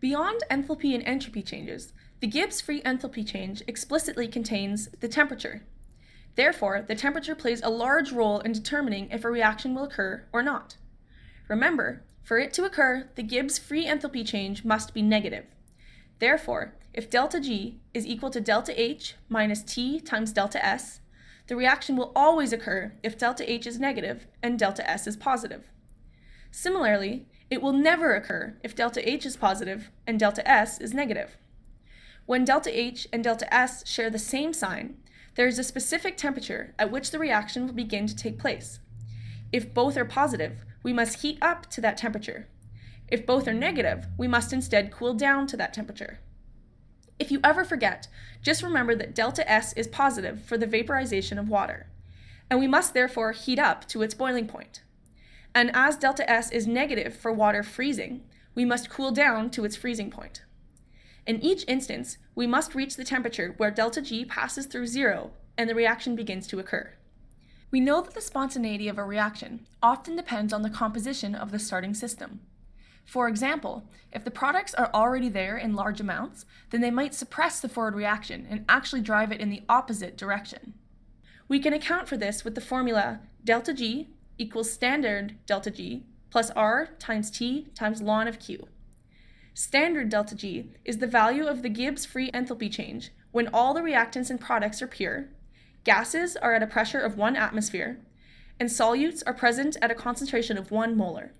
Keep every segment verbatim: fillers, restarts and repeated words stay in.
Beyond enthalpy and entropy changes, the Gibbs free enthalpy change explicitly contains the temperature. Therefore, the temperature plays a large role in determining if a reaction will occur or not. Remember, for it to occur, the Gibbs free enthalpy change must be negative. Therefore, if delta G is equal to delta H minus T times delta S, the reaction will always occur if delta H is negative and delta S is positive. Similarly, it will never occur if delta H is positive and delta S is negative. When delta H and delta S share the same sign, there is a specific temperature at which the reaction will begin to take place. If both are positive, we must heat up to that temperature. If both are negative, we must instead cool down to that temperature. If you ever forget, just remember that delta S is positive for the vaporization of water, and we must therefore heat up to its boiling point. And as delta S is negative for water freezing, we must cool down to its freezing point. In each instance, we must reach the temperature where delta G passes through zero and the reaction begins to occur. We know that the spontaneity of a reaction often depends on the composition of the starting system. For example, if the products are already there in large amounts, then they might suppress the forward reaction and actually drive it in the opposite direction. We can account for this with the formula delta G equals standard delta G plus R times T times ln of Q. Standard delta G is the value of the Gibbs free enthalpy change when all the reactants and products are pure, gases are at a pressure of one atmosphere, and solutes are present at a concentration of one molar.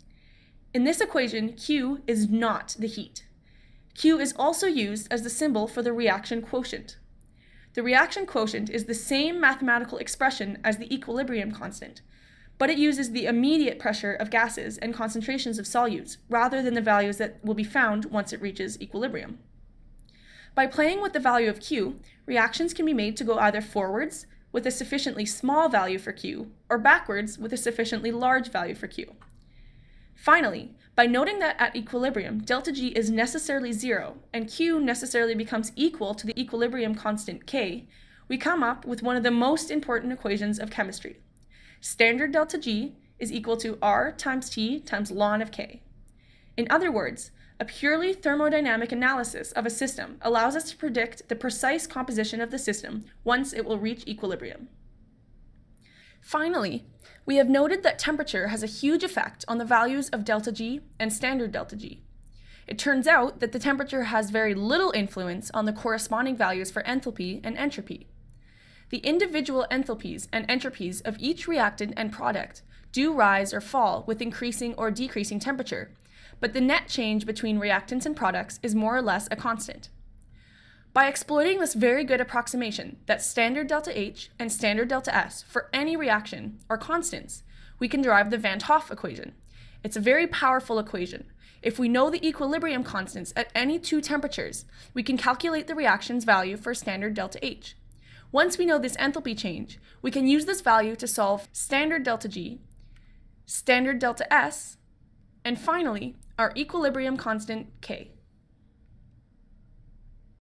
In this equation, Q is not the heat. Q is also used as the symbol for the reaction quotient. The reaction quotient is the same mathematical expression as the equilibrium constant, but it uses the immediate pressure of gases and concentrations of solutes rather than the values that will be found once it reaches equilibrium. By playing with the value of Q, reactions can be made to go either forwards with a sufficiently small value for Q or backwards with a sufficiently large value for Q. Finally, by noting that at equilibrium, delta G is necessarily zero and Q necessarily becomes equal to the equilibrium constant K, we come up with one of the most important equations of chemistry. Standard delta G is equal to R times T times ln of K. In other words, a purely thermodynamic analysis of a system allows us to predict the precise composition of the system once it will reach equilibrium. Finally, we have noted that temperature has a huge effect on the values of delta G and standard delta G. It turns out that the temperature has very little influence on the corresponding values for enthalpy and entropy. The individual enthalpies and entropies of each reactant and product do rise or fall with increasing or decreasing temperature, but the net change between reactants and products is more or less a constant. By exploiting this very good approximation that standard delta H and standard delta S for any reaction are constants, we can derive the Vant-Hoff equation. It's a very powerful equation. If we know the equilibrium constants at any two temperatures, we can calculate the reaction's value for standard delta H. Once we know this enthalpy change, we can use this value to solve standard delta G, standard delta S, and finally, our equilibrium constant K.